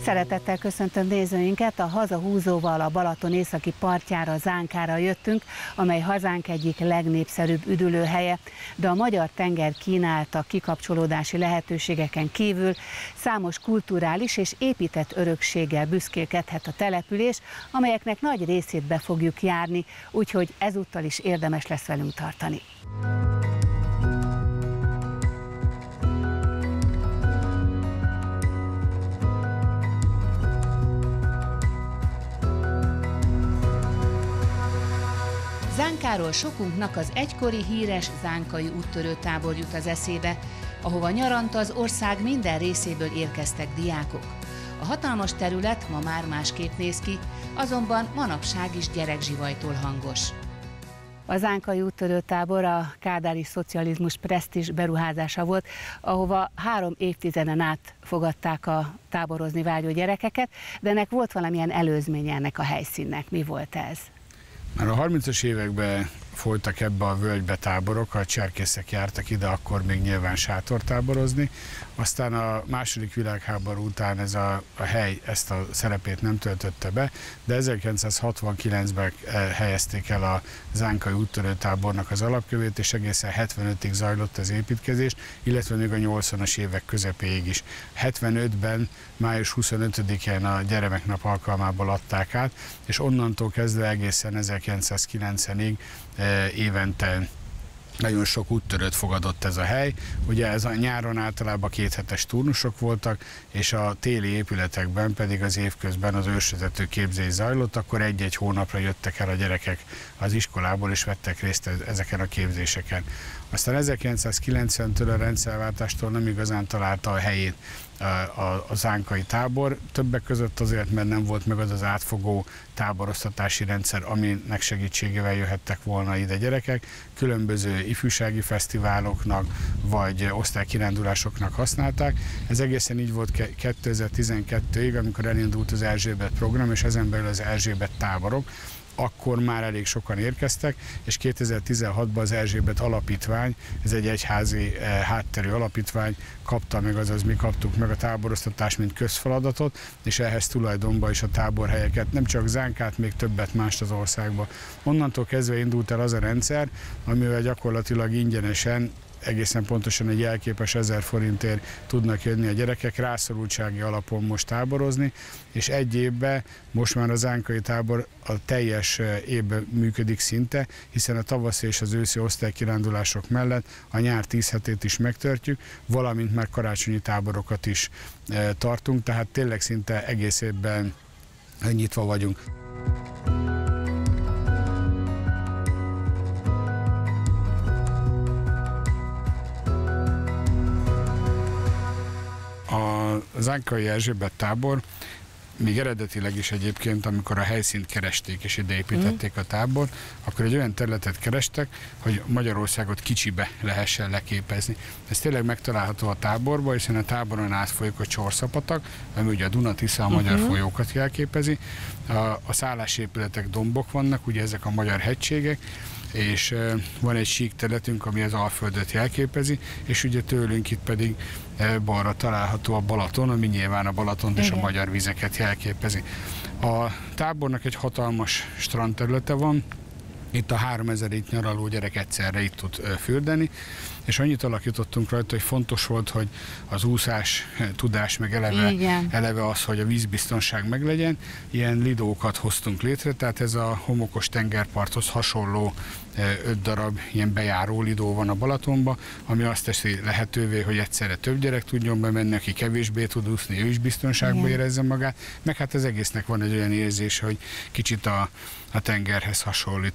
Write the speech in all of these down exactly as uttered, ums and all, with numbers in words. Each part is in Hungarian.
Szeretettel köszöntöm nézőinket, a hazahúzóval a Balaton északi partjára, Zánkára jöttünk, amely hazánk egyik legnépszerűbb üdülőhelye, de a magyar tenger kínálta kikapcsolódási lehetőségeken kívül számos kulturális és épített örökséggel büszkélkedhet a település, amelyeknek nagy részét be fogjuk járni, úgyhogy ezúttal is érdemes lesz velünk tartani. Zánkáról sokunknak az egykori híres zánkai úttörő tábor jut az eszébe, ahova nyaranta az ország minden részéből érkeztek diákok. A hatalmas terület ma már másképp néz ki, azonban manapság is gyerekzsivajtól hangos. A zánkai úttörő tábor a kádári szocializmus presztízs beruházása volt, ahova három évtizeden át fogadták a táborozni vágyó gyerekeket, de ennek volt valamilyen előzménye ennek a helyszínnek. Mi volt ez? Már a harmincas években folytak ebbe a völgybe táborok, a cserkészek jártak ide, akkor még nyilván sátortáborozni. Aztán a második világháború után ez a, a hely ezt a szerepét nem töltötte be, de ezerkilencszázhatvankilencben helyezték el a zánkai úttörő tábornak az alapkövét, és egészen hetvenötig zajlott az építkezés, illetve még a nyolcvanas évek közepéig is. hetvenötben, május huszonötödikén a gyermeknap alkalmából adták át, és onnantól kezdve egészen ezerkilencszázkilencvenig évente nagyon sok úttörőt fogadott ez a hely. Ugye ez a nyáron általában kéthetes turnusok voltak, és a téli épületekben pedig az évközben az ősvezető képzés zajlott, akkor egy-egy hónapra jöttek el a gyerekek az iskolából, és vettek részt ezeken a képzéseken. Aztán ezerkilencszázkilencventől a rendszerváltástól nem igazán találta a helyét a, a, a zánkai tábor, többek között azért, mert nem volt meg az az átfogó táboroztatási rendszer, aminek segítségével jöhettek volna ide gyerekek. Különböző ifjúsági fesztiváloknak vagy osztálykirándulásoknak használták. Ez egészen így volt kétezer-tizenkettőig, amikor elindult az Erzsébet program, és ezen belül az Erzsébet táborok. Akkor már elég sokan érkeztek, és kétezer-tizenhatban az Erzsébet alapítvány, ez egy egyházi eh, hátterű alapítvány, kapta meg, azaz mi kaptuk meg a táboroztatást, mint közfeladatot, és ehhez tulajdonban is a táborhelyeket, nem csak Zánkát, még többet mást az országban. Onnantól kezdve indult el az a rendszer, amivel gyakorlatilag ingyenesen, egészen pontosan egy jelképes ezer forintért tudnak jönni a gyerekek, rászorultsági alapon most táborozni, és egy évben most már a zánkai tábor a teljes évben működik szinte, hiszen a tavaszi és az őszi osztálykirándulások mellett a nyár tíz hetét is megtörtjük, valamint már karácsonyi táborokat is tartunk, tehát tényleg szinte egész évben nyitva vagyunk. A zánkai Erzsébet tábor, még eredetileg is egyébként, amikor a helyszínt keresték és ide építették a tábort, akkor egy olyan területet kerestek, hogy Magyarországot kicsibe lehessen leképezni. Ez tényleg megtalálható a táborban, hiszen a táboron átfolyik a Csorszapatag, ami ugye a Duna-Tisza, a uh-huh. magyar folyókat jelképezi. A, a szállásépületek, dombok vannak, ugye ezek a magyar hegységek, és van egy sík területünk, ami az Alföldet jelképezi, és ugye tőlünk itt pedig balra található a Balaton, ami nyilván a Balatont és a magyar vizeket jelképezi. A tábornak egy hatalmas strandterülete van, itt a háromezer itt nyaraló gyerek egyszerre itt tud fürdeni, és annyit alakítottunk rajta, hogy fontos volt, hogy az úszás tudás, meg eleve, eleve az, hogy a vízbiztonság meglegyen. Ilyen lidókat hoztunk létre, tehát ez a homokos tengerparthoz hasonló öt darab ilyen bejáró lidó van a Balatonban, ami azt teszi lehetővé, hogy egyszerre több gyerek tudjon bemenni, aki kevésbé tud úszni, ő is biztonságban Igen. érezze magát, meg hát az egésznek van egy olyan érzés, hogy kicsit a, a tengerhez hasonlít.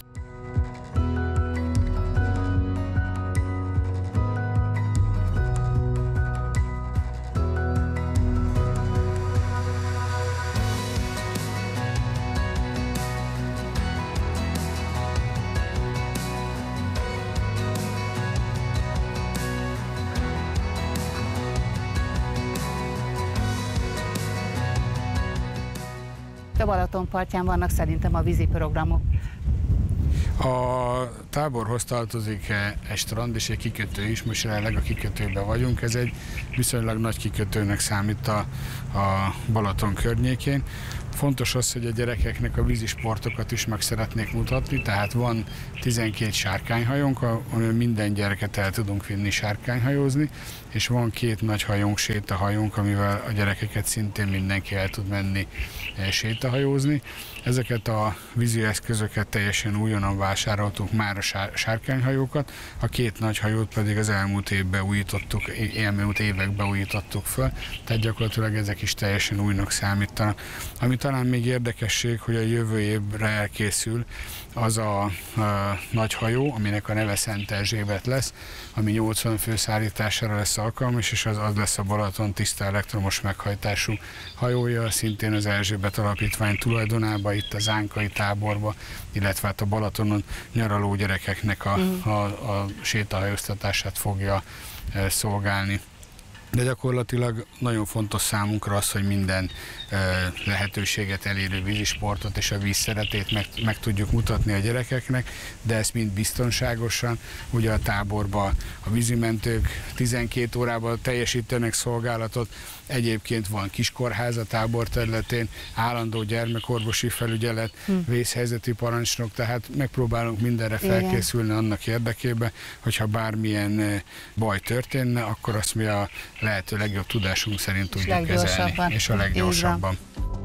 A Balaton partján vannak szerintem a vízi programok. A táborhoz tartozik egy strand és egy kikötő is, most jelenleg a kikötőben vagyunk, ez egy viszonylag nagy kikötőnek számít a, a Balaton környékén. Fontos az, hogy a gyerekeknek a vízisportokat is meg szeretnék mutatni, tehát van tizenkét sárkányhajónk, ahol minden gyereket el tudunk vinni sárkányhajózni, és van két nagy hajónk, sétahajónk, amivel a gyerekeket szintén mindenki el tud menni sétahajózni. Ezeket a vízi eszközöket teljesen újonnan vásároltuk már a sárkányhajókat, a két nagy hajót pedig az elmúlt évben újítottuk, elmúlt években újítottuk föl, tehát gyakorlatilag ezek is teljesen újnak számítanak. Ami talán még érdekesség, hogy a jövő évre elkészül az a, a nagy hajó, aminek a neve Szent Erzsébet lesz, ami nyolcvan fő szállítására lesz alkalmas, és az, az lesz a Balaton tiszta elektromos meghajtású hajója, szintén az Erzsébet Alapítvány tulajdonában, itt a zánkai táborba, illetve hát a Balatonon nyaraló gyerekeknek a, a, a sétahajóztatását fogja e, szolgálni. De gyakorlatilag nagyon fontos számunkra az, hogy minden e, lehetőséget elérő vízisportot és a víz szeretét meg, meg tudjuk mutatni a gyerekeknek, de ezt mind biztonságosan. Ugye a táborban a vízimentők tizenkét órában teljesítenek szolgálatot, egyébként van kiskorház a tábor területén, állandó gyermekorvosi felügyelet, hm. vészhelyzeti parancsnok, tehát megpróbálunk mindenre felkészülni annak érdekében, hogyha bármilyen baj történne, akkor azt mi a lehető legjobb tudásunk szerint tudjuk kezelni, és a leggyorsabban.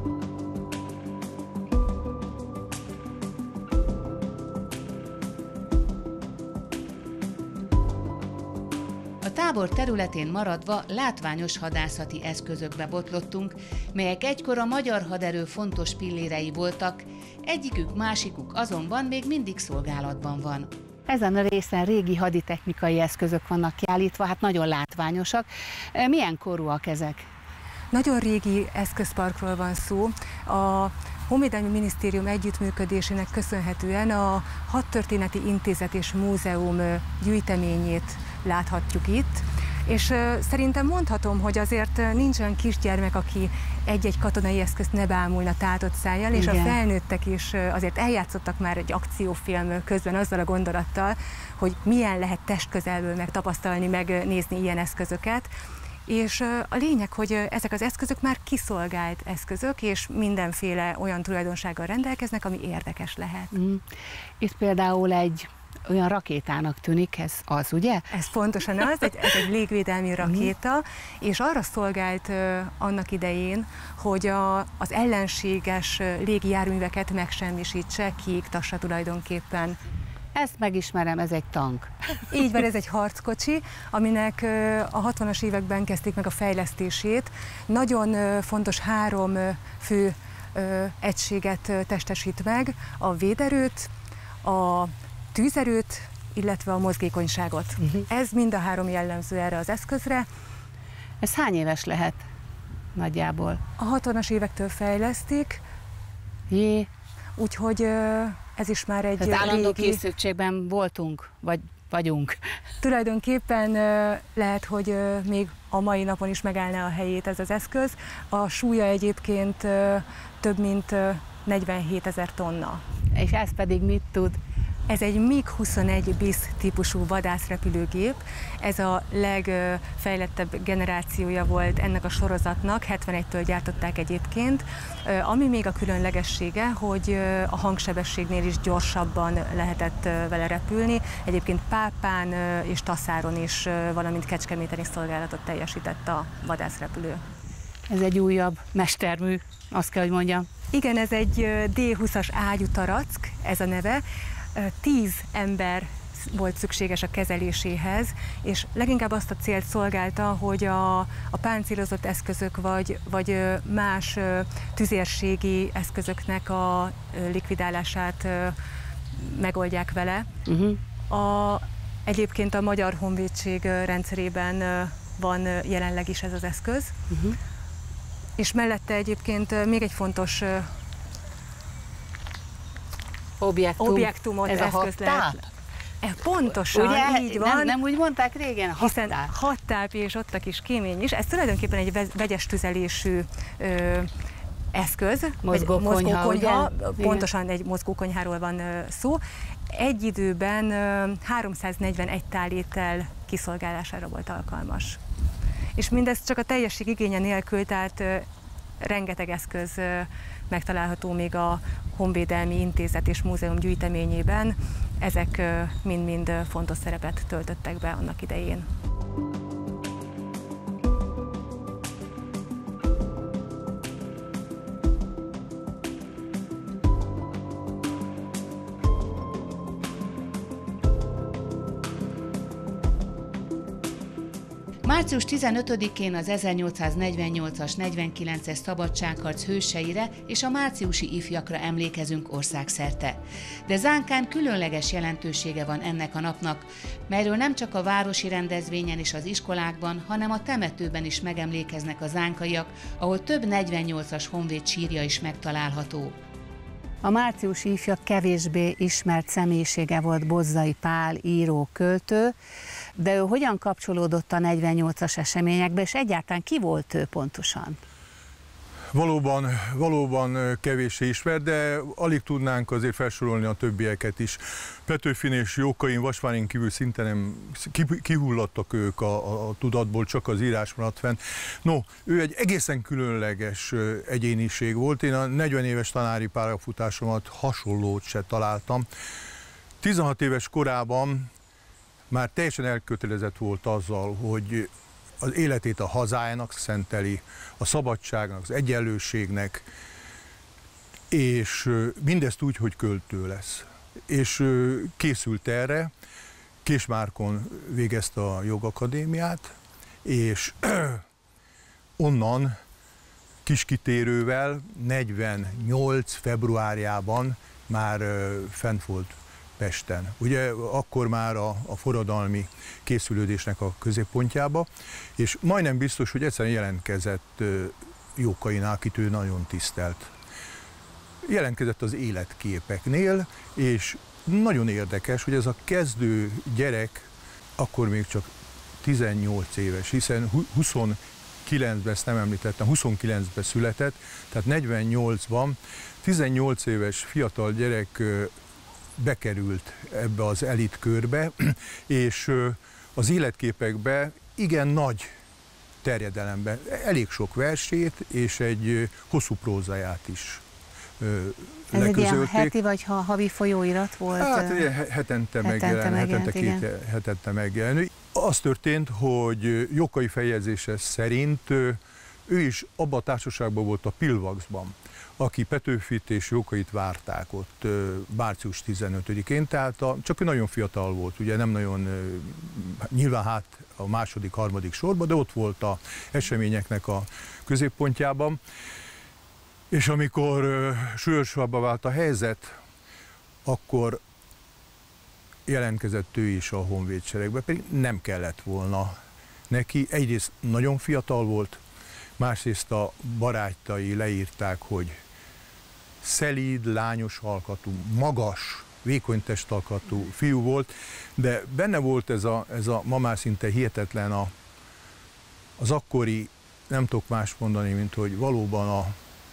A tábor területén maradva látványos hadászati eszközökbe botlottunk, melyek egykor a magyar haderő fontos pillérei voltak, egyikük másikuk azonban még mindig szolgálatban van. Ezen a részen régi haditechnikai eszközök vannak kiállítva, hát nagyon látványosak. Milyen korúak ezek? Nagyon régi eszközparkról van szó. A Honvédelmi Minisztérium együttműködésének köszönhetően a Hadtörténeti Intézet és Múzeum gyűjteményét láthatjuk itt, és szerintem mondhatom, hogy azért nincs olyan kisgyermek, aki egy-egy katonai eszközt ne bámulna tátott szájjal, és igen, a felnőttek is azért eljátszottak már egy akciófilm közben azzal a gondolattal, hogy milyen lehet testközelből megtapasztalni, megnézni ilyen eszközöket. És a lényeg, hogy ezek az eszközök már kiszolgált eszközök, és mindenféle olyan tulajdonsággal rendelkeznek, ami érdekes lehet. Mm. Itt például egy olyan rakétának tűnik, ez az, ugye? Ez pontosan az, egy, ez egy légvédelmi rakéta, és arra szolgált uh, annak idején, hogy a, az ellenséges uh, légijárműveket megsemmisítse, kiiktassa tulajdonképpen. Ezt megismerem, ez egy tank. Így van, ez egy harckocsi, aminek uh, a hatvanas években kezdték meg a fejlesztését. Nagyon uh, fontos három uh, fő uh, egységet uh, testesít meg, a véderőt, a tűzerőt, illetve a mozgékonyságot. Uh-huh. Ez mind a három jellemző erre az eszközre. Ez hány éves lehet nagyjából? A hatvanas évektől fejlesztik. Jé. Úgyhogy ez is már egy Tehát állandó régi... készültségben voltunk, vagy vagyunk. Tulajdonképpen lehet, hogy még a mai napon is megállná a helyét ez az eszköz. A súlya egyébként több mint negyvenhétezer tonna. És ez pedig mit tud? Ez egy MiG huszonegy bis típusú vadászrepülőgép. Ez a legfejlettebb generációja volt ennek a sorozatnak, hetvenegytől gyártották egyébként. Ami még a különlegessége, hogy a hangsebességnél is gyorsabban lehetett vele repülni. Egyébként Pápán és Taszáron is, valamint Kecskeméten is szolgálatot teljesített a vadászrepülő. Ez egy újabb mestermű, azt kell, hogy mondjam. Igen, ez egy dé húszas ágyú tarack, ez a neve. Tíz ember volt szükséges a kezeléséhez, és leginkább azt a célt szolgálta, hogy a, a páncélozott eszközök vagy, vagy más tüzérségi eszközöknek a likvidálását megoldják vele. Uh-huh. A, egyébként a Magyar Honvédség rendszerében van jelenleg is ez az eszköz, uh-huh. és mellette egyébként még egy fontos Objektum. objektumot, ez eszköz a lehet. Pontosan, ugye, így van. Nem, nem úgy mondták régen? Hiszen hattáp és ott a kis kémény is. Ez tulajdonképpen egy vegyes tüzelésű ö, eszköz. Mozgókonyha, mozgókonyha pontosan egy mozgókonyháról van ö, szó. egy időben háromszáznegyvenegy tál étel kiszolgálására volt alkalmas. És mindez csak a teljesség igénye nélkül, tehát rengeteg eszköz megtalálható még a Honvédelmi Intézet és Múzeum gyűjteményében. Ezek mind-mind fontos szerepet töltöttek be annak idején. március tizenötödikén az ezernyolcszáznegyvennyolcas negyvenkilences szabadságharc hőseire és a márciusi ifjakra emlékezünk országszerte. De Zánkán különleges jelentősége van ennek a napnak, melyről nem csak a városi rendezvényen és az iskolákban, hanem a temetőben is megemlékeznek a zánkaiak, ahol több negyvennyolcas honvéd sírja is megtalálható. A márciusi ifjak kevésbé ismert személyisége volt Bozzai Pál, író, költő, de ő hogyan kapcsolódott a negyvennyolcas eseményekbe, és egyáltalán ki volt ő pontosan? Valóban, valóban kevéssé ismert, de alig tudnánk azért felsorolni a többieket is. Petőfin és Jókain, Vasvárin kívül szinte nem kihulladtak ők a, a, a tudatból, csak az írás maradt fenn. No, ő egy egészen különleges egyéniség volt. Én a negyven éves tanári pályafutásomat hasonlót se találtam. tizenhat éves korában már teljesen elkötelezett volt azzal, hogy az életét a hazájának szenteli, a szabadságnak, az egyenlőségnek, és mindezt úgy, hogy költő lesz. És készült erre, Késmárkon végezte a jogakadémiát, és onnan kiskitérővel negyvennyolc februárjában már fent volt Pesten. Ugye akkor már a, a forradalmi készülődésnek a középpontjába, és majdnem biztos, hogy egyszerűen jelentkezett Jókainál, akit ő nagyon tisztelt. Jelentkezett az életképeknél, és nagyon érdekes, hogy ez a kezdő gyerek akkor még csak tizennyolc éves, hiszen huszonkilencben, ezt nem említettem, huszonkilencben született, tehát negyvennyolcban tizennyolc éves fiatal gyerek bekerült ebbe az elit körbe, és az életképekbe igen nagy terjedelemben, elég sok versét és egy hosszú prózáját is Ez egy ilyen heti vagy havi folyóirat volt? Hát hetente megjelent, hetente két hetente megjelent. Az történt, hogy Jókai feljegyzése szerint ő is abban a társaságban volt a Pilvaxban, aki Petőfit és Jókait várták ott március tizenötödikén, tehát a, csak ő nagyon fiatal volt, ugye nem nagyon, nyilván hát a második, harmadik sorban, de ott volt az eseményeknek a középpontjában. És amikor súlyosabbá vált a helyzet, akkor jelentkezett ő is a honvédseregbe, pedig nem kellett volna neki. Egyrészt nagyon fiatal volt, másrészt a barátai leírták, hogy szelíd, lányos alkatú, magas, vékony testalkatú fiú volt, de benne volt ez a, ez a ma már szinte hihetetlen a, az akkori, nem tudok más mondani, mint hogy valóban a,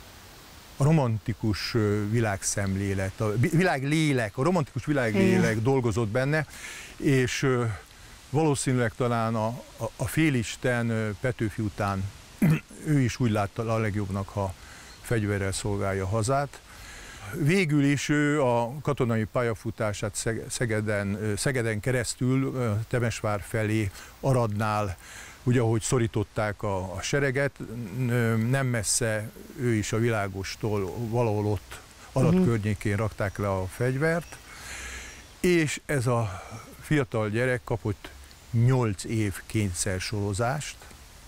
a romantikus világszemlélet, a világlélek, a romantikus világlélek dolgozott benne, és valószínűleg talán a, a, a félisten Petőfi után ő is úgy látta a legjobbnak, ha fegyverrel szolgálja a hazát. Végül is ő a katonai pályafutását Szegeden, Szegeden keresztül Temesvár felé, Aradnál, ugye ahogy szorították a, a sereget, nem messze ő is a Világostól valahol ott Arad uh-huh. környékén rakták le a fegyvert, és ez a fiatal gyerek kapott nyolc év kényszersorozást,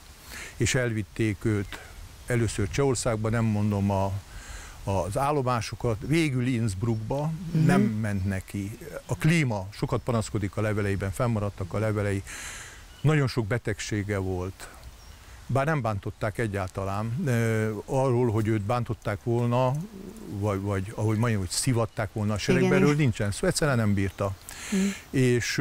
és elvitték őt először Csehországba, nem mondom a, az állomásokat, végül Innsbruckba, uh-huh. nem ment neki. A klíma, sokat panaszkodik a leveleiben, fennmaradtak a levelei, nagyon sok betegsége volt, bár nem bántották egyáltalán, arról, hogy őt bántották volna, vagy, vagy ahogy mondjam, hogy szivatták volna a seregbe, erről nincsen szó, egyszerűen nem bírta. Uh-huh. És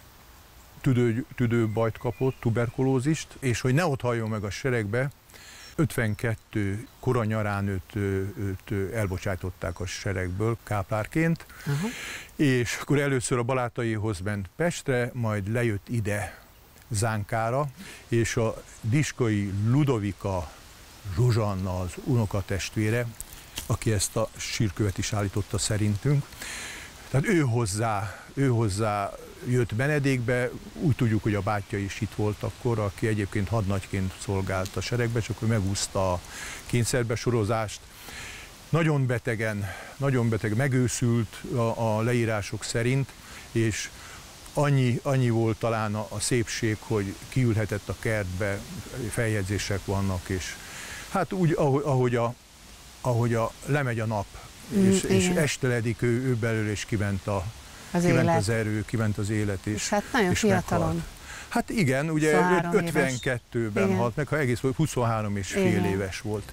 tüdő, tüdőbajt kapott, tuberkulózist, és hogy ne ott halljon meg a seregbe, ötvenkettő kora nyarán őt, őt elbocsátották a seregből káplárként, uh-huh. és akkor először a barátaihoz ment Pestre, majd lejött ide Zánkára, és a Diskai Ludovika Zsuzsanna, az unokatestvére, aki ezt a sírkövet is állította szerintünk. Tehát ő hozzá, ő hozzá jött Benedékbe, úgy tudjuk, hogy a bátyja is itt volt akkor, aki egyébként hadnagyként szolgált a seregbe, csak ő megúszta a kényszerbesorozást. Nagyon betegen, nagyon beteg, megőszült a, a leírások szerint, és annyi, annyi volt talán a, a szépség, hogy kiülhetett a kertbe, feljegyzések vannak, és hát úgy, ahogy, ahogy, a, ahogy a, lemegy a nap, mm, és, és esteledik ő, ő belül, és kiment, a, az, kiment élet. az erő, kiment az élet, és, és hát nagyon és fiatalon. meghalt. Hát igen, ugye ötvenkettőben éves. halt meg, ha egész huszonhárom és fél igen. éves volt.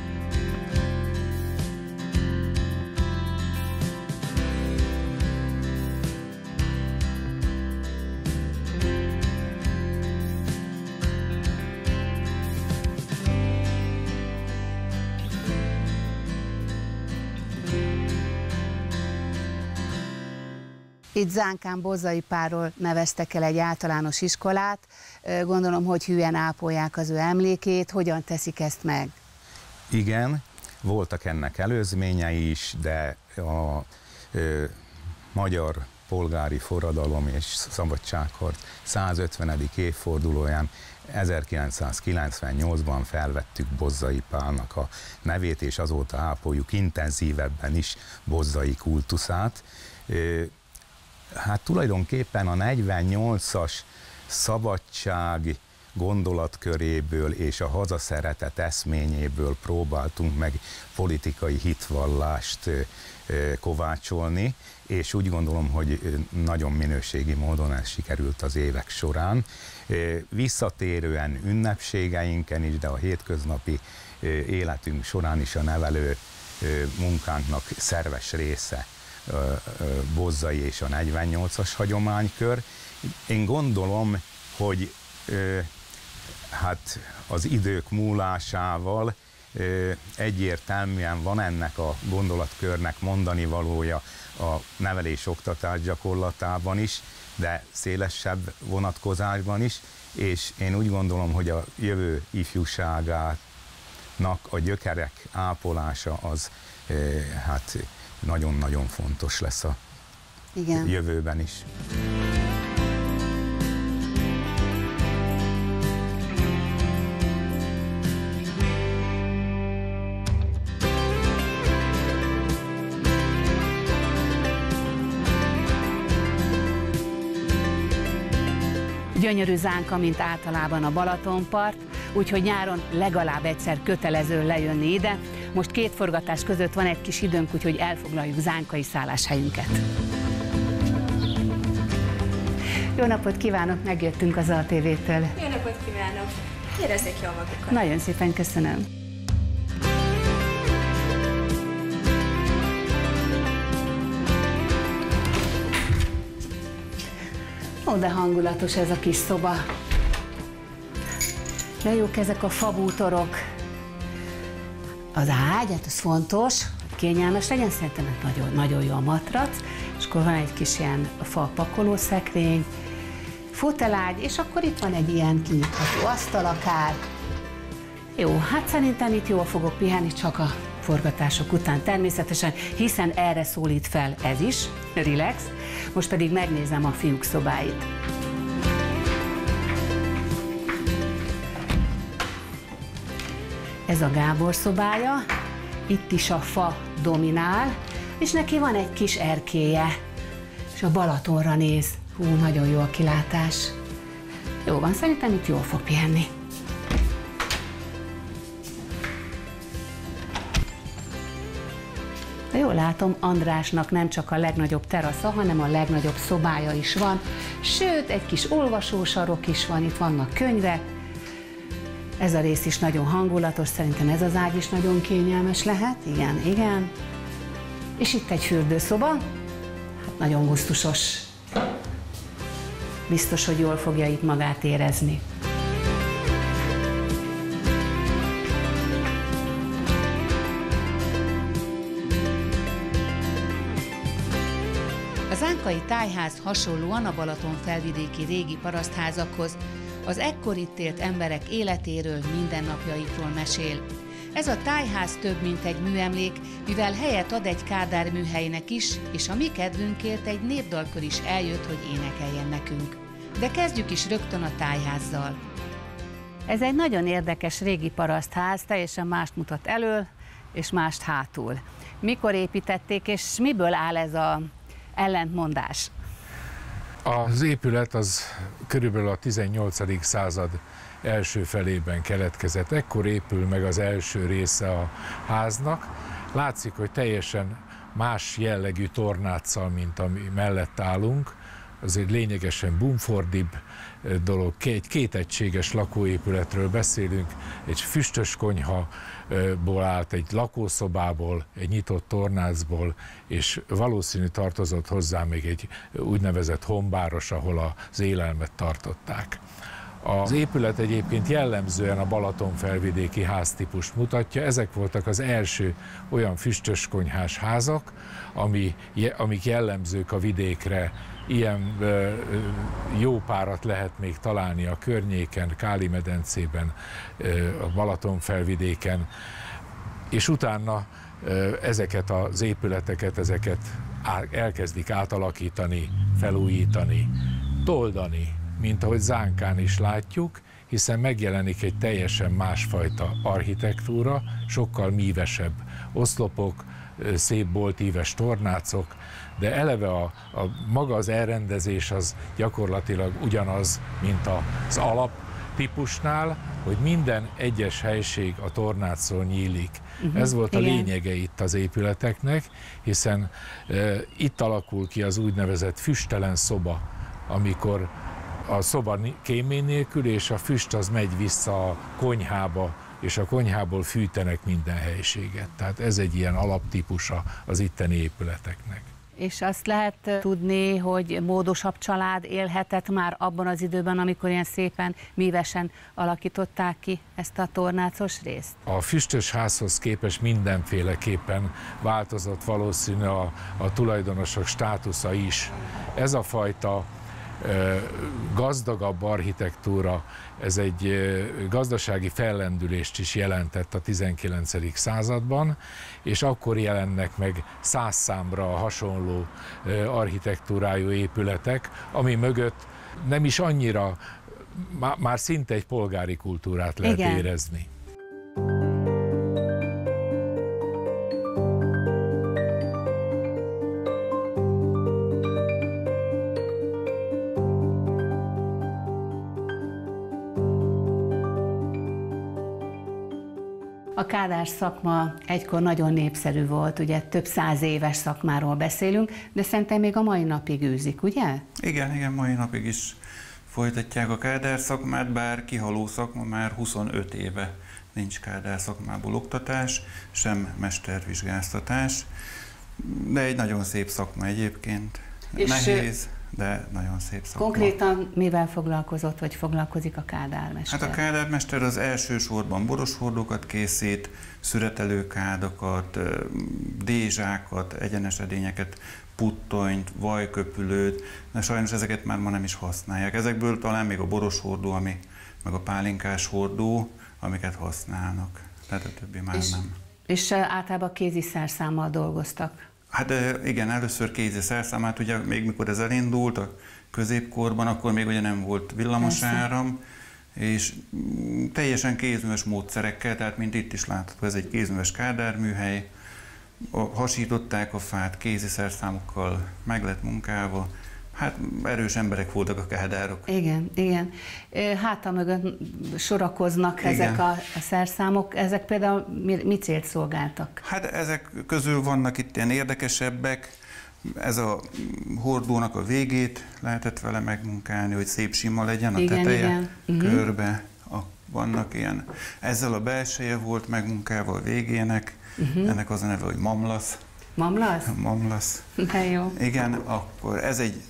Itt Zánkán Bozzai Pálról neveztek el egy általános iskolát. Gondolom, hogy hűen ápolják az ő emlékét. Hogyan teszik ezt meg? Igen, voltak ennek előzményei is, de a ö, magyar polgári forradalom és szabadságharc százötvenedik évfordulóján ezerkilencszázkilencvennyolcban felvettük Bozzai Pálnak a nevét, és azóta ápoljuk intenzívebben is Bozzai kultuszát. Ö, Hát tulajdonképpen a negyvennyolcas szabadság gondolatköréből és a hazaszeretet eszményéből próbáltunk meg politikai hitvallást kovácsolni, és úgy gondolom, hogy nagyon minőségi módon ez sikerült az évek során. Visszatérően ünnepségeinken is, de a hétköznapi életünk során is a nevelő munkánknak szerves része Bozzai és a negyvennyolcas hagyománykör. Én gondolom, hogy hát az idők múlásával egyértelműen van ennek a gondolatkörnek mondani valója a nevelés-oktatás gyakorlatában is, de szélesebb vonatkozásban is, és én úgy gondolom, hogy a jövő ifjúságának a gyökerek ápolása az hát nagyon-nagyon fontos lesz a igen. jövőben is. Gyönyörű Zánka, mint általában a Balatonpart, úgyhogy nyáron legalább egyszer kötelező lejönni ide. Most két forgatás között van egy kis időnk, úgyhogy elfoglaljuk zánkai szálláshelyünket. Jó napot kívánok, megjöttünk az á té vé-től. Jó napot kívánok! Érezzék jól magukat! Nagyon szépen köszönöm. Ó, de hangulatos ez a kis szoba. De jók ezek a fabútorok. Az ágy, hát ez fontos, kényelmes legyen, szerintem nagyon, nagyon jó a matrac, és akkor van egy kis ilyen fa pakolószekrény, fotelágy, és akkor itt van egy ilyen kinyitható asztal akár. Jó, hát szerintem itt jól fogok pihenni, csak a forgatások után természetesen, hiszen erre szólít fel ez is, relax. Most pedig megnézem a fiúk szobáit. Ez a Gábor szobája, itt is a fa dominál, és neki van egy kis erkélye, és a Balatonra néz. Hú, nagyon jó a kilátás. Jó van, szerintem itt jól fog pihenni. De jól látom, Andrásnak nem csak a legnagyobb terasza, hanem a legnagyobb szobája is van, sőt, egy kis olvasósarok is van, itt vannak könyvek. Ez a rész is nagyon hangulatos, szerintem ez az ágy is nagyon kényelmes lehet, igen, igen. És itt egy fürdőszoba, hát nagyon gusztusos. Biztos, hogy jól fogja itt magát érezni. zánkai tájház hasonlóan a Balaton felvidéki régi parasztházakhoz az ekkor itt élt emberek életéről, mindennapjaikról mesél. Ez a tájház több, mint egy műemlék, mivel helyet ad egy Kádár műhelynek is, és a mi kedvünkért egy népdalkör is eljött, hogy énekeljen nekünk. De kezdjük is rögtön a tájházzal. Ez egy nagyon érdekes régi parasztház, teljesen mást mutat elől, és mást hátul. Mikor építették, és miből áll ez az ellentmondás? Az épület az körülbelül a tizennyolcadik század első felében keletkezett. Ekkor épül meg az első része a háznak. Látszik, hogy teljesen más jellegű tornáccal, mint ami mellett állunk. Azért lényegesen bumfordibb dolog. Egy kétegységes lakóépületről beszélünk, egy füstös konyhaból állt, egy lakószobából, egy nyitott tornácból, és valószínű tartozott hozzá még egy úgynevezett honbáros, ahol az élelmet tartották. Az épület egyébként jellemzően a Balaton felvidéki háztípust mutatja. Ezek voltak az első olyan füstös konyhás házak, ami, amik jellemzők a vidékre. Ilyen ö, jó párat lehet még találni a környéken, Káli-medencében, ö, a Balaton felvidéken, és utána ö, ezeket az épületeket, ezeket elkezdik átalakítani, felújítani, toldani, mint ahogy Zánkán is látjuk, hiszen megjelenik egy teljesen másfajta architektúra, sokkal mívesebb oszlopok, szép boltíves tornácok, de eleve a, a maga az elrendezés az gyakorlatilag ugyanaz, mint az alap típusnál, hogy minden egyes helység a tornácon nyílik. Uh-huh, Ez volt a igen. lényege itt az épületeknek, hiszen e, itt alakul ki az úgynevezett füsttelen szoba, amikor a szoba kémény nélkül, és a füst az megy vissza a konyhába, és a konyhából fűtenek minden helyiséget. Tehát ez egy ilyen alaptípusa az itteni épületeknek. És azt lehet tudni, hogy módosabb család élhetett már abban az időben, amikor ilyen szépen, mívesen alakították ki ezt a tornácos részt? A füstös házhoz képest mindenféleképpen változott valószínű a, a tulajdonosok státusza is. Ez a fajta gazdagabb architektúra, ez egy gazdasági fellendülést is jelentett a tizenkilencedik században, és akkor jelennek meg száz számra hasonló architektúrájú épületek, ami mögött nem is annyira, már szinte egy polgári kultúrát lehet Igen. érezni. A Kádár szakma egykor nagyon népszerű volt, ugye több száz éves szakmáról beszélünk, de szerintem még a mai napig űzik, ugye? Igen, igen, mai napig is folytatják a Kádár szakmát, bár kihaló szakma már huszonöt éve nincs Kádár szakmából oktatás, sem mestervizsgáztatás, de egy nagyon szép szakma egyébként. És nehéz, de nagyon szép szakma. Konkrétan mivel foglalkozott, vagy foglalkozik a kádármester? Hát a kádármester az elsősorban boroshordókat készít, szüretelőkádakat, dézsákat, egyenes edényeket, puttonyt, vajköpülőt, de sajnos ezeket már ma nem is használják. Ezekből talán még a boroshordó, ami, meg a pálinkás hordó, amiket használnak. Tehát a többi már és, nem. És általában kézi szerszámmal dolgoztak? Hát igen, először kézi szerszámát, ugye még mikor ez elindult a középkorban, akkor még ugye nem volt villamos áram, és teljesen kézműves módszerekkel, tehát mint itt is látható, ez egy kézműves kádárműhely, hasították a fát, kézi szerszámokkal meg lett munkálva. Hát erős emberek voltak a kádárok. Igen, igen. Háta mögött sorakoznak igen. ezek a, a szerszámok. Ezek például mi, mi célt szolgáltak? Hát ezek közül vannak itt ilyen érdekesebbek. Ez a hordónak a végét lehetett vele megmunkálni, hogy szép sima legyen a igen, teteje, igen. körbe. A, vannak ilyen. Ezzel a belseje volt megmunkálva a végének. Uh-huh. Ennek az a neve, hogy mamlasz. Mamlasz? Mamlasz. De jó. Igen, akkor ez egy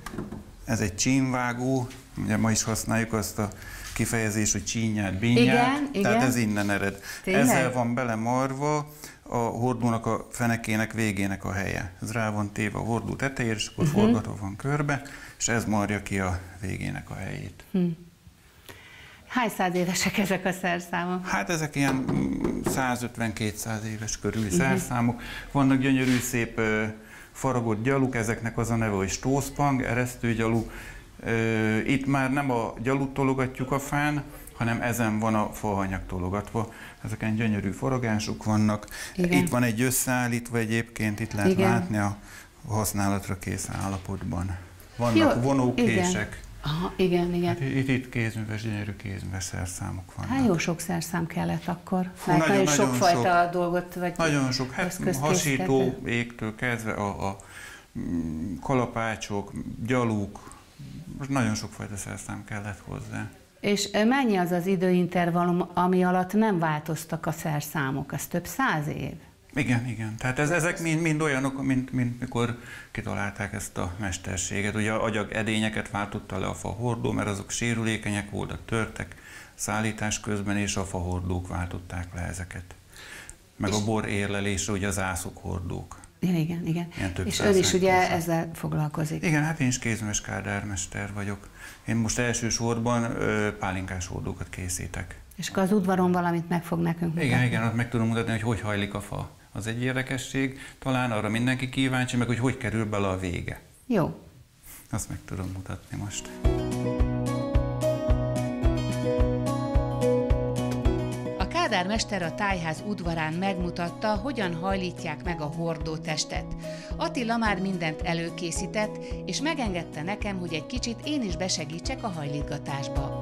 Ez egy csímvágó, ugye ma is használjuk azt a kifejezést, hogy csínyát, bínyát, igen, tehát igen. ez innen ered. Tényleg? Ezzel van belemarva a hordónak a fenekének végének a helye. Ez rá van téve a hordó tetejére, és akkor uh-huh. forgatva van körbe, és ez marja ki a végének a helyét. Hmm. Hány száz évesek ezek a szerszámok? Hát ezek ilyen százötven-kétszáz éves körüli uh-huh. szerszámok. Vannak gyönyörű, szép faragott gyaluk, ezeknek az a neve, hogy stószpang, eresztőgyalú. Itt már nem a gyalut tologatjuk a fán, hanem ezen van a fahanyag tologatva. Ezeken gyönyörű forogások vannak. Igen. Itt van egy összeállítva egyébként, itt lehet igen. látni a használatra kész állapotban. Vannak jó, vonókések. Aha, igen, igen. Hát itt, itt kézműves, gyönyörű kézműves szerszámok vannak. Hát jó sok szerszám kellett akkor. Fú, mert nagyon, nagyon sokfajta sok, dolgot vagy nagyon sok, hát hasító égtől kezdve a, a kalapácsok, gyalúk, most nagyon sokfajta szerszám kellett hozzá. És mennyi az az időintervallum, ami alatt nem változtak a szerszámok? Ez több száz év? Igen, igen. Tehát ez, ezek mind, mind olyanok, mint, mint mikor kitalálták ezt a mesterséget. Ugye agyag edényeket váltotta le a fahordó, mert azok sérülékenyek voltak, törtek szállítás közben, és a fahordók váltották le ezeket. Meg és a bor érlelésre, ugye az ászokhordók. Igen, igen. És ön is ugye hozzá. ezzel foglalkozik. Igen, hát én is kézműves kádármester vagyok. Én most elsősorban ö, pálinkás hordókat készítek. És akkor az udvaron valamit meg fog nekünk mutatni. Igen, igen, ott meg tudom mutatni, hogy hogy hajlik a fa. Az egy érdekesség, talán arra mindenki kíváncsi, meg hogy hogy kerül bele a vége. Jó. Azt meg tudom mutatni most. A kádármester a tájház udvarán megmutatta, hogyan hajlítják meg a hordótestet. Attila már mindent előkészített, és megengedte nekem, hogy egy kicsit én is besegítsek a hajlítgatásba.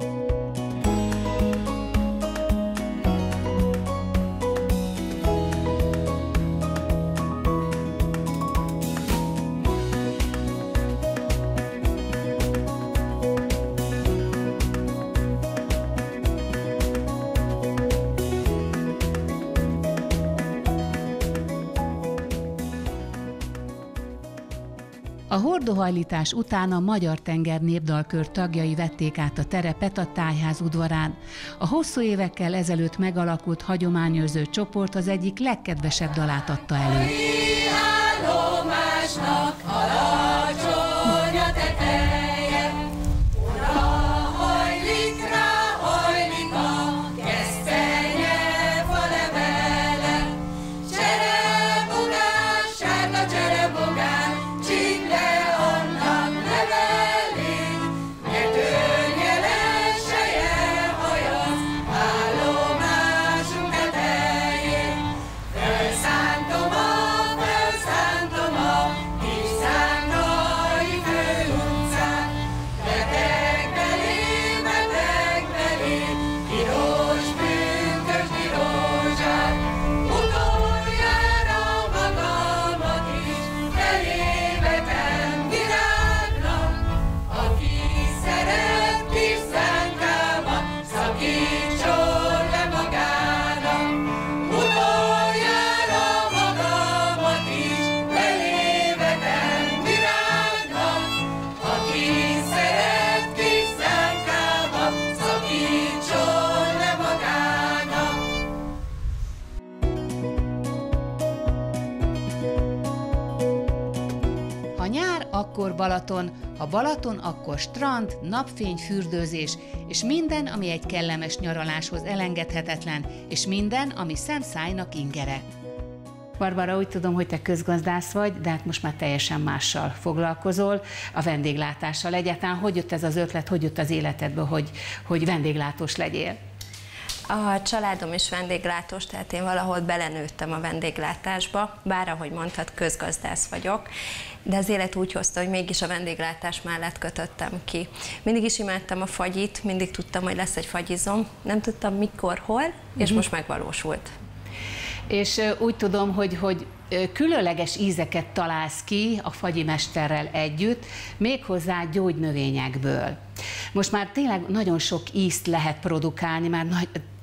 A hordóhajlítás után a Magyar Tenger Népdalkör tagjai vették át a terepet a tájház udvarán. A hosszú évekkel ezelőtt megalakult hagyományőrző csoport az egyik legkedvesebb dalát adta elő. Akkor Balaton, ha Balaton, akkor strand, napfény, fürdőzés, és minden, ami egy kellemes nyaraláshoz elengedhetetlen, és minden, ami szemszájnak ingere. Barbara, úgy tudom, hogy te közgazdász vagy, de hát most már teljesen mással foglalkozol, a vendéglátással. Egyáltalán hogy jött ez az ötlet, hogy jött az életedbe, hogy, hogy vendéglátós legyél? A családom is vendéglátós, tehát én valahol belenőttem a vendéglátásba, bár ahogy mondtad, közgazdász vagyok, de az élet úgy hozta, hogy mégis a vendéglátás mellett kötöttem ki. Mindig is imádtam a fagyit, mindig tudtam, hogy lesz egy fagyizom, nem tudtam mikor, hol, és uh-huh. most megvalósult. És úgy tudom, hogy, hogy különleges ízeket találsz ki a fagyimesterrel együtt, méghozzá gyógynövényekből. Most már tényleg nagyon sok ízt lehet produkálni, már nagy,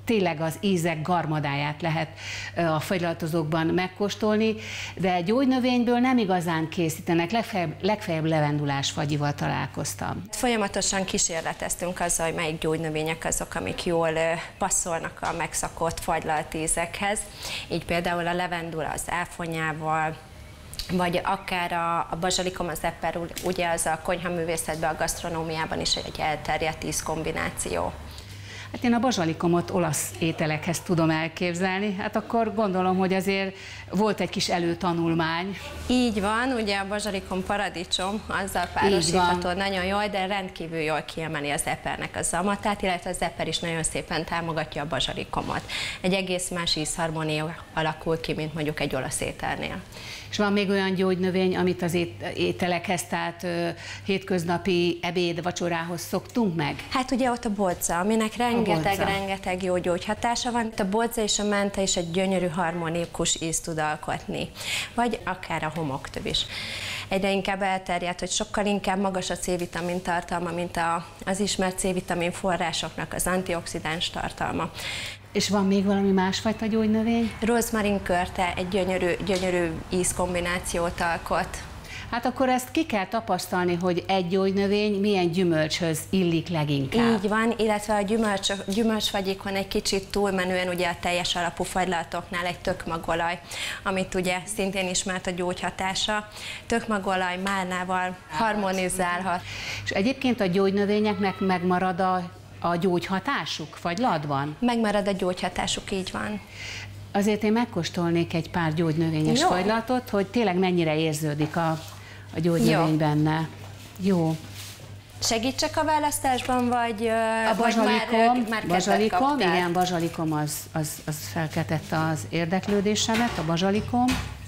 tényleg az ízek garmadáját lehet a fagylaltozókban megkóstolni, de gyógynövényből nem igazán készítenek, legfeljebb, legfeljebb levendulás fagyival találkoztam. Folyamatosan kísérleteztünk azzal, hogy melyik gyógynövények azok, amik jól passzolnak a megszokott fagylalt ízekhez. Így például a levendula az áfonyával, vagy akár a, a bazsalikom, az eper, ugye az a konyhaművészetben, a gasztronómiában is egy elterjedt ízkombináció. Hát én a bazsalikomot olasz ételekhez tudom elképzelni, hát akkor gondolom, hogy azért volt egy kis előtanulmány. Így van, ugye a bazsalikom paradicsom, azzal párosítható nagyon jól, de rendkívül jól kiemeli az epernek a zamatát, illetve az eper is nagyon szépen támogatja a bazsalikomot. Egy egész más ízharmónia alakul ki, mint mondjuk egy olasz ételnél. És van még olyan gyógynövény, amit az ételekhez, tehát ö, hétköznapi ebéd, vacsorához szoktunk meg? Hát ugye ott a bolca, aminek rengeteg-rengeteg jó gyógyhatása van. A bolca és a menta is egy gyönyörű harmonikus ízt tud alkotni. Vagy akár a homoktöv is. Egyre inkább elterjedt, hogy sokkal inkább magas a C-vitamin tartalma, mint a, az ismert C-vitamin forrásoknak az antioxidáns tartalma. És van még valami másfajta gyógynövény? Rozmarin körte egy gyönyörű, gyönyörű ízkombinációt alkot. Hát akkor ezt ki kell tapasztalni, hogy egy gyógynövény milyen gyümölcshöz illik leginkább. Így van, illetve a gyümölcs, gyümölcsfagyikon egy kicsit túlmenően ugye a teljes alapú fagylaltoknál egy tökmagolaj, amit ugye szintén ismert a gyógyhatása. Tökmagolaj málnával harmonizálhat. És egyébként a gyógynövényeknek megmarad a a gyógyhatásuk fagylatban? Megmarad a gyógyhatásuk, így van. Azért én megkóstolnék egy pár gyógynövényes Jó. fagylatot, hogy tényleg mennyire érződik a, a gyógynövény Jó. benne. Jó. Segítsek a választásban, vagy, a bazsalikom, vagy már, már bazsalikom, igen, bazsalikom az, az, az felkeltette az érdeklődésemet, a bazsalikom.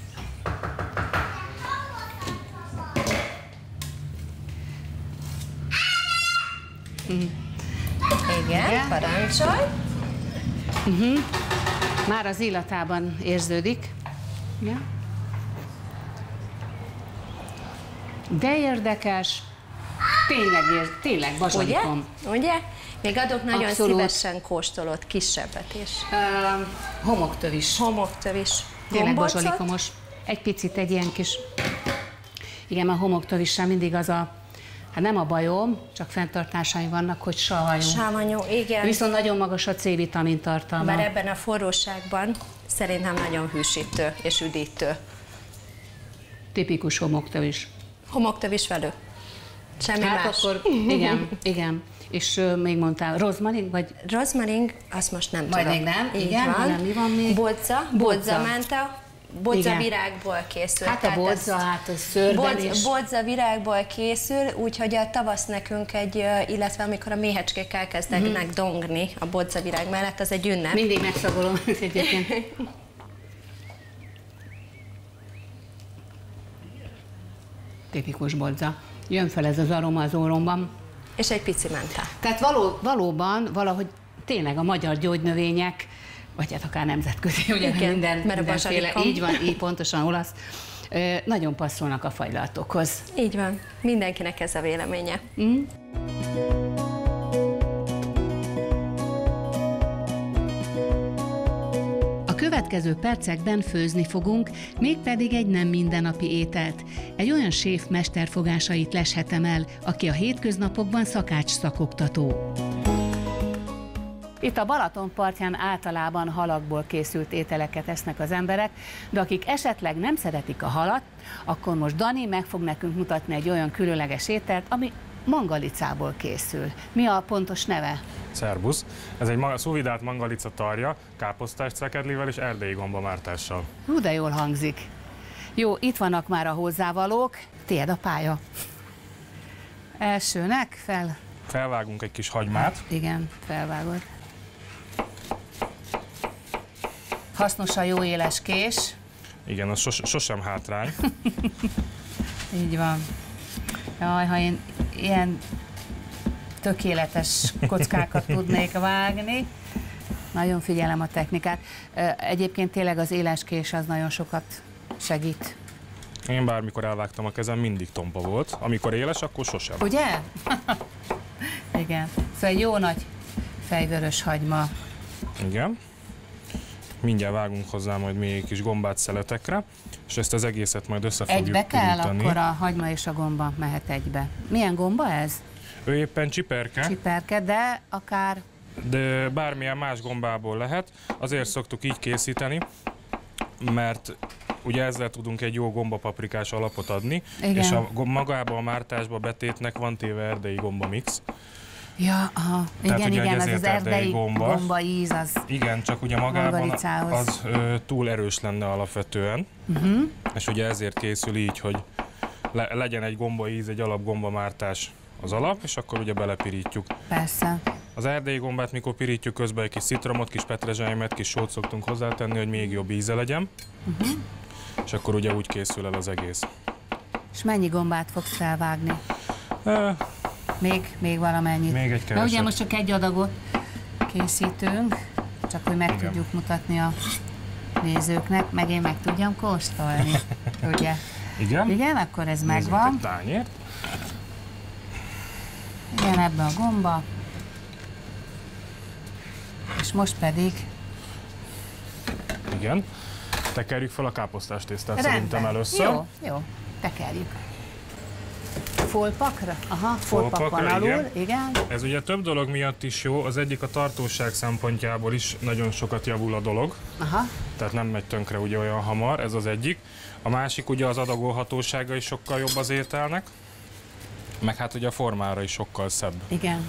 Hm. Igen, Igen, parancsolj. Uh-huh. Már az illatában érződik. Ja. De érdekes, tényleg, ér, tényleg bazsalikom. Ugye? Ugye? Még adok nagyon Abszolút. szívesen kóstolót, kisebbet is. Uh, homoktöv is. Homoktöv is. Tényleg bazsalikomos. Egy picit, egy ilyen kis... Igen, a homoktöv is sem mindig az a... Hát nem a bajom, csak fenntartásaim vannak, hogy savanyú. Savanyú, igen. Viszont nagyon magas a C-vitamin tartalma. Bár ebben a forróságban szerintem nagyon hűsítő és üdítő. Tipikus homoktöv is. Homoktöv is velő. Semmi hát más. Akkor, igen, igen. És uh, még mondtál, rozmarin, vagy? Rozmarin, azt most nem Majd tudom. még nem, Így igen, van. mi van még? Bodza, bodza menta. Bodza virágból készül. Hát a bodza, hát a szőrben bodza, is. Bodza virágból készül, úgyhogy a tavasz nekünk egy, illetve amikor a méhecskék elkezdenek uh-huh. dongni a bodza virág mellett, az egy ünnep. Mindig megszagolom egyébként. Tipikus bodza. Jön fel ez az aroma az óromban. És egy pici menta. Tehát való, valóban valahogy tényleg a magyar gyógynövények, vagy hát akár nemzetközi, ugye igen, minden, mert mindenféle, így van, így pontosan olasz, nagyon passzolnak a fagylaltokhoz. Így van, mindenkinek ez a véleménye. Mm. A következő percekben főzni fogunk, mégpedig egy nem mindennapi ételt. Egy olyan séf mesterfogásait leshetem el, aki a hétköznapokban szakács szakoktató. Itt a Balaton partján általában halakból készült ételeket esznek az emberek, de akik esetleg nem szeretik a halat, akkor most Dani meg fog nekünk mutatni egy olyan különleges ételt, ami mangalicából készül. Mi a pontos neve? Szerbusz. Ez egy szóvidált mangalica tarja, káposztás cekedlivel és erdélyi gombamártással. Hú, de jól hangzik. Jó, itt vannak már a hozzávalók. Tiéd a pálya. Elsőnek fel... Felvágunk egy kis hagymát. Hát, igen, felvágod. Hasznos a jó éles kés. Igen, az sos, sosem hátrány. Így van. Jaj, ha én ilyen tökéletes kockákat tudnék vágni. Nagyon figyelem a technikát. Egyébként tényleg az éles kés az nagyon sokat segít. Én bármikor elvágtam a kezem, mindig tompa volt. Amikor éles, akkor sosem. Ugye? Igen. Szóval egy jó nagy fejvörös hagyma. Igen. Mindjárt vágunk hozzá majd még egy kis gombát szeletekre, és ezt az egészet majd össze fogjuk Egybe kell, pirítani. akkor a hagyma és a gomba mehet egybe. Milyen gomba ez? Ő éppen csiperke. Csiperke, de akár... De bármilyen más gombából lehet. Azért szoktuk így készíteni, mert ugye ezzel tudunk egy jó gombapaprikás alapot adni, igen. És a, magában a mártásba betétnek van téve erdei gomba mix. Ja, aha. Tehát, igen, ugye, igen, az az erdei gomba. gomba íz, az... Igen, csak ugye magában az ö, túl erős lenne alapvetően, uh-huh. És ugye ezért készül így, hogy le, legyen egy gomba íz, egy alapgomba mártás az alap, és akkor ugye belepirítjuk. Persze. Az erdei gombát, mikor pirítjuk, közben egy kis citromot, kis petrezselymet, kis sót szoktunk hozzátenni, hogy még jobb íze legyen. Uh-huh. És akkor ugye úgy készül el az egész. És mennyi gombát fogsz felvágni? Uh, még, még valamennyit. Még egy keveset. Mert ugye most csak egy adagot készítünk, csak hogy meg igen. tudjuk mutatni a nézőknek, meg én meg tudjam kóstolni. Ugye? Igen? Igen, akkor ez megvan. Egy tányért. Igen, ebbe a gomba. És most pedig... Igen. Tekerjük fel a káposztás tésztát rendben. Szerintem először. Jó, jó. Tekerjük. Folpakra? Aha, folpak van alul, igen. igen. Ez ugye több dolog miatt is jó, az egyik a tartóság szempontjából is nagyon sokat javul a dolog. Aha. Tehát nem megy tönkre ugye olyan hamar, ez az egyik. A másik ugye az adagolhatósága is sokkal jobb az ételnek, meg hát ugye a formára is sokkal szebb. Igen.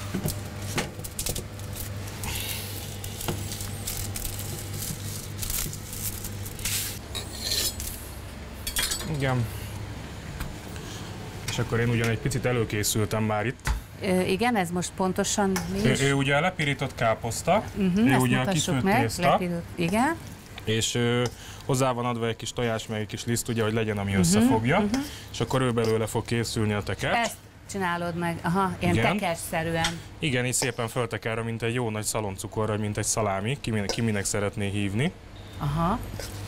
Igen. És akkor én ugyan egy picit előkészültem már itt. Ö, igen, ez most pontosan mi is? Ő, ő ugye a lepirított káposzta, uh-huh, ő ugye a kifőtt tészta. Lepirított, igen. És ö, hozzá van adva egy kis tojás, meg egy kis liszt, ugye, hogy legyen, ami uh-huh, összefogja. Uh-huh. És akkor ő belőle fog készülni a tekercs. Ezt csinálod meg, aha, ilyen tekercsszerűen. Igen, így szépen föltekerve, mint egy jó nagy szaloncukorra, mint egy szalámi, ki, ki minek szeretné hívni. Aha.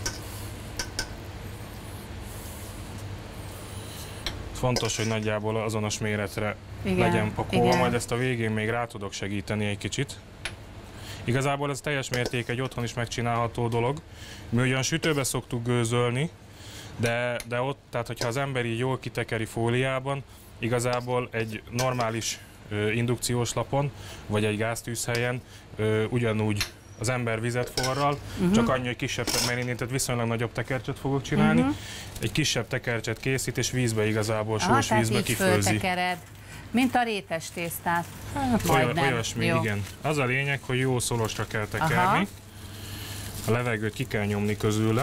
Fontos, hogy nagyjából azonos méretre igen, legyen pakolva, igen. majd ezt a végén még rá tudok segíteni egy kicsit. Igazából ez teljes mérték egy otthon is megcsinálható dolog. Mi ugyan sütőbe szoktuk gőzölni, de, de ott, tehát hogyha az ember így jól kitekeri fóliában, igazából egy normális ö, indukciós lapon, vagy egy gáztűzhelyen ö, ugyanúgy az ember vizet forral, uh-huh. csak annyi, hogy kisebb, mert én tehát viszonylag nagyobb tekercset fogok csinálni. Uh-huh. Egy kisebb tekercset készít, és vízbe igazából, sós ah, vízbe kifőzi. Föltekered, mint a rétes tésztát. Hát, olyan, olyasmi, jó. Igen. Az a lényeg, hogy jó szolosra kell tekerni. Aha. A levegőt ki kell nyomni közüle.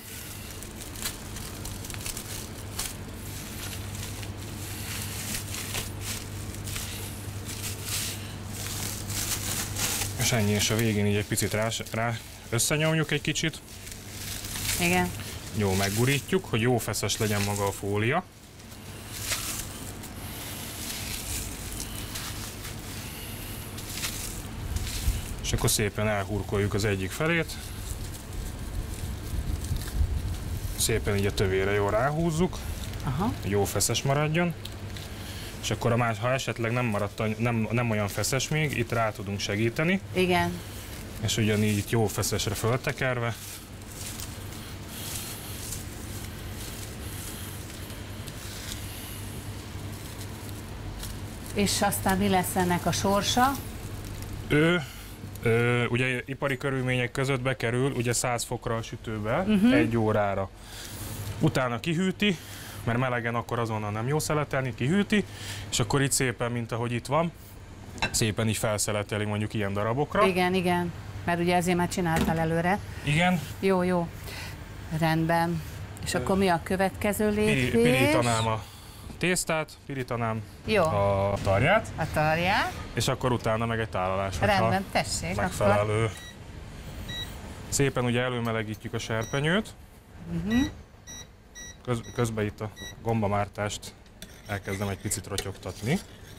És ennyi, és a végén így egy picit rá, rá összenyomjuk egy kicsit. Igen. Jó, meggurítjuk, hogy jó feszes legyen maga a fólia. És akkor szépen elhurkoljuk az egyik felét. Szépen így a tövére jól ráhúzzuk. Aha. Jó feszes maradjon. És akkor a más, ha esetleg nem maradt, nem, nem olyan feszes még, itt rá tudunk segíteni. Igen. És ugyanígy itt jó feszesre föltekerve. És aztán mi lesz ennek a sorsa? Ő, ő ugye ipari körülmények között bekerül ugye száz fokra a sütőbe, uh-huh. egy órára. Utána kihűti, mert melegen akkor azonnal nem jó szeletelni, kihűti, és akkor itt szépen, mint ahogy itt van, szépen így felszeleteli mondjuk ilyen darabokra. Igen, igen, mert ugye ezért már csináltál előre. Igen. Jó, jó. Rendben. És akkor mi a következő lépés? Piri, pirítanám a tésztát, pirítanám jó. a tarját. A tarját. És akkor utána meg egy tálalás. Rendben, tessék. Megfelelő. Akkor... Szépen ugye előmelegítjük a serpenyőt. Uh-huh. Köz, közben itt a gombamártást elkezdem egy picit rotyogtatni.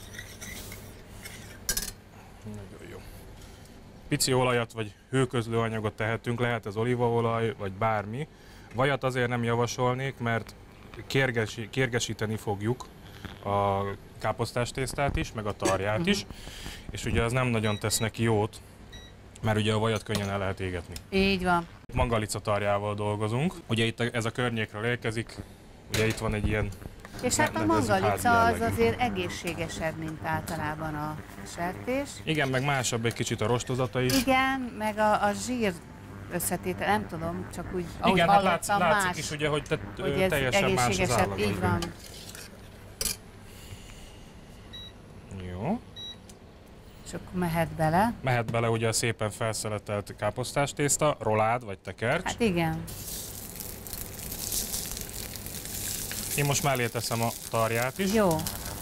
Nagyon jó. Pici olajat vagy hőközlő anyagot tehetünk, lehet ez olívaolaj vagy bármi. Vajat azért nem javasolnék, mert kérgesi, kérgesíteni fogjuk a káposztás tésztát is, meg a tarját uh-huh. is, és ugye az nem nagyon tesz neki jót, mert ugye a vajat könnyen el lehet égetni. Így van. Mangalica tarjával dolgozunk. Ugye itt ez a környékről érkezik, ugye itt van egy ilyen... És hát a mangalica az azért egészségesebb, mint általában a sertés. Igen, meg másabb egy kicsit a rostozata is. Igen, meg a, a zsír összetétel, nem tudom, csak úgy, ahogy igen, hát látsz, hallottam, látszik más, is ugye, hogy, te, hogy ez teljesen más az egészségesebb, így van. Jó. És akkor mehet bele. Mehet bele ugye a szépen felszeletelt káposztás tészta, rolád vagy tekercs. Hát igen. Én most mellé teszem a tarját is. Jó.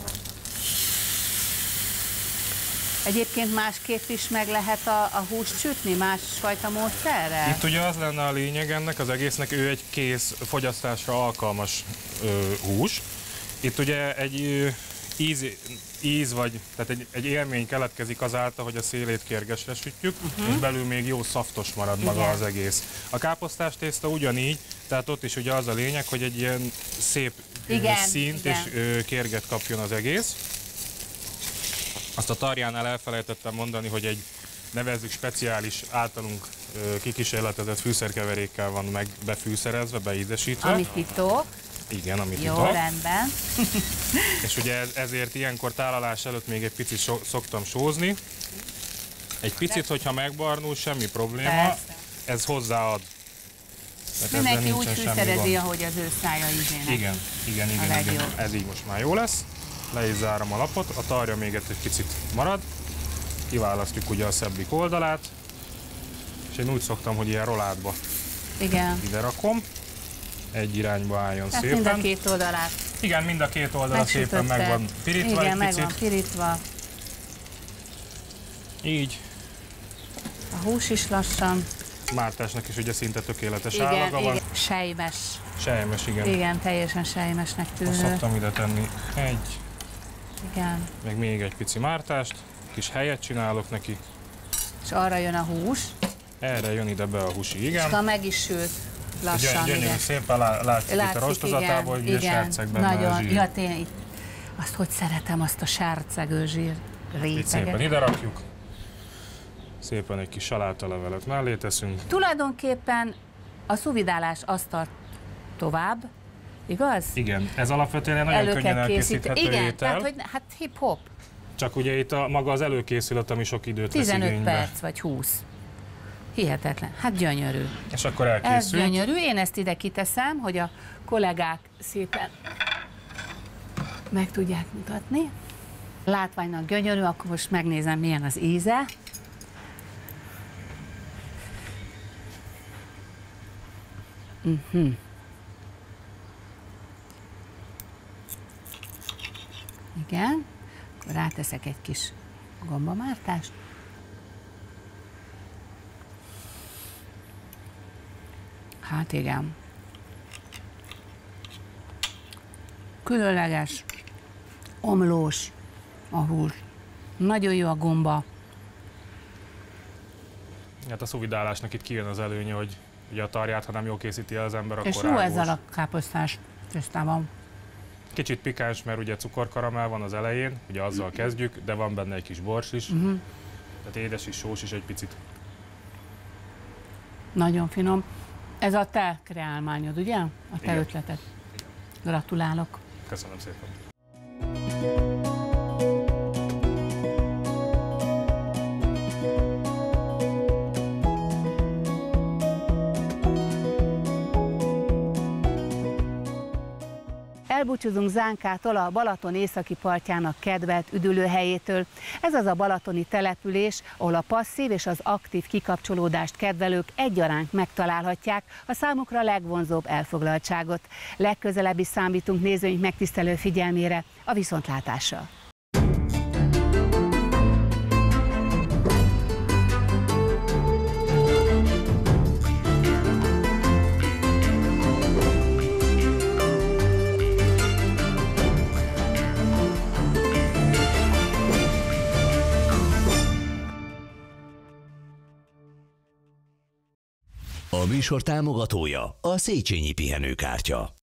Egyébként másképp is meg lehet a, a húst sütni, másfajta módszerrel? Itt ugye az lenne a lényeg ennek az egésznek, ő egy kész fogyasztásra alkalmas ö, hús. Itt ugye egy ö, íz, íz vagy, tehát egy, egy élmény keletkezik azáltal, hogy a szélét kérgesre sütjük, uh-huh. és belül még jó szaftos marad maga igen. az egész. A káposztás tészta ugyanígy, tehát ott is ugye az a lényeg, hogy egy ilyen szép igen, színt igen. és ö, kérget kapjon az egész. Azt a tarjánál elfelejtettem mondani, hogy egy nevezzük speciális általunk ö, kikísérletezett fűszerkeverékkel van meg befűszerezve, beízesítve. Ami titok. Igen, ami jó, titok. rendben. És ugye ezért ilyenkor tálalás előtt még egy picit so, szoktam sózni. Egy picit, hogyha megbarnul, semmi probléma, persze. ez hozzáad. Mindenki úgy fűszerezi, ahogy az ő szája ízének. Igen, igen, igen, igen. Ez így most már jó lesz. Le is zárom a lapot, a tarja még egy picit marad. Kiválasztjuk ugye a szebbik oldalát. És én úgy szoktam, hogy ilyen roládba igen. ide rakom. Egy irányba álljon hát szépen. Mind a két oldalát. Igen, mind a két oldala szépen meg van pirítva. Igen, egy meg van pirítva. Így. A hús is lassan. Mártásnak is ugye szinte tökéletes igen, állaga igen. van. Sejmes. Sejmes, igen. Igen, teljesen sejmesnek tűnő. Azt szoktam ide tenni egy. Igen. Meg még egy pici mártást. Kis helyet csinálok neki. És arra jön a hús. Erre jön ide be a húsi, igen. És ha meg is sült lassan, gyönyörű, igen. szépen lá, látszik, látszik itt a rostozatából, hogy milyen sárceg benne nagyon. a zsír. Ja, tényleg. Azt hogy szeretem, azt a sárcegő zsír réteget. Itt szépen ide rakjuk. Szépen egy kis salátalevelet mellé teszünk. Tulajdonképpen a szuvidálás azt tart tovább, igaz? Igen, ez alapvetően nagyon Elő könnyen elkészíthető igen, étel. tehát, hogy hát hip-hop. Csak ugye itt a, maga az előkészület, ami sok időt vesz igénybe. tizenöt perc vagy húsz. Hihetetlen. Hát gyönyörű. És akkor elkészült. Ez gyönyörű. Én ezt ide kiteszem, hogy a kollégák szépen meg tudják mutatni. Látványnak gyönyörű, akkor most megnézem, milyen az íze. Uh-huh. Igen. Akkor ráteszek egy kis gombamártást. Hát igen. Különleges, omlós a hús. Nagyon jó a gomba. Hát a szuvidálásnak itt kijön az előnye, hogy ugye a tarját, ha nem jól készíti el az ember, akkor és jó rágós. ezzel a káposztás tisztában. Kicsit pikáns, mert ugye cukorkaramell van az elején, ugye azzal kezdjük, de van benne egy kis bors is. Uh-huh. Tehát édes is, sós is egy picit. Nagyon finom. Ez a te kreálmányod, ugye? A te igen. ötleted. Gratulálok. Köszönöm szépen. Elbúcsúzunk Zánkától, a Balaton északi partjának kedvelt üdülőhelyétől. Ez az a balatoni település, ahol a passzív és az aktív kikapcsolódást kedvelők egyaránt megtalálhatják a számukra legvonzóbb elfoglaltságot. Legközelebb is számítunk nézőink megtisztelő figyelmére, a viszontlátásra. A műsor támogatója a Széchenyi Pihenőkártya.